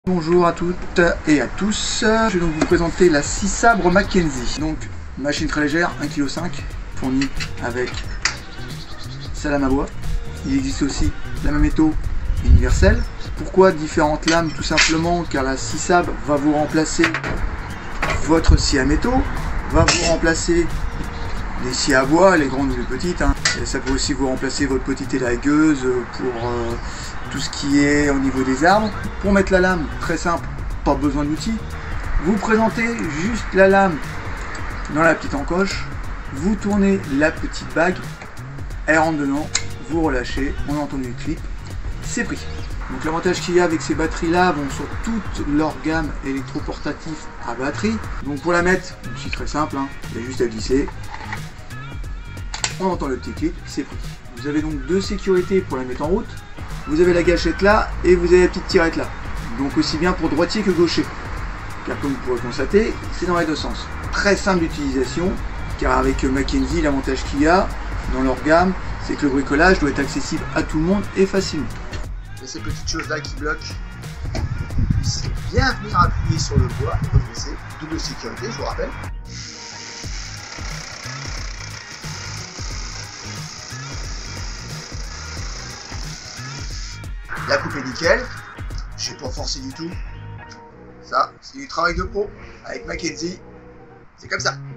Bonjour à toutes et à tous, je vais donc vous présenter la scie sabre Mackenzie. Donc machine très légère, 1,5 kg, fournie avec sa lame à bois. Il existe aussi lame à métaux universelle. Pourquoi différentes lames? Tout simplement car la scie sabre va vous remplacer votre scie à métaux, va vous remplacer les scies à bois, les grandes ou les petites. Et ça peut aussi vous remplacer votre petite élagueuse pour tout ce qui est au niveau des arbres. Pour mettre la lame, très simple, pas besoin d'outils. Vous présentez juste la lame dans la petite encoche, vous tournez la petite bague, elle rentre dedans, vous relâchez, on entend le clip, c'est pris. Donc l'avantage qu'il y a avec ces batteries là, bon, sur toute leur gamme électroportatif à batterie. Donc pour la mettre, c'est très simple, il y a juste à glisser, on entend le petit clip, c'est pris. Vous avez donc deux sécurités pour la mettre en route. Vous avez la gâchette là et vous avez la petite tirette là. Donc aussi bien pour droitier que gaucher. Car comme vous pourrez constater, c'est dans les deux sens. Très simple d'utilisation, car avec Mackenzie, l'avantage qu'il y a dans leur gamme, c'est que le bricolage doit être accessible à tout le monde et facilement. Et ces petites choses là qui bloquent, vous puissiez bien venir appuyer sur le bois et redresser. Double sécurité, je vous rappelle. La coupe est nickel, je n'ai pas forcé du tout. Ça, c'est du travail de pro avec Mackenzie. C'est comme ça.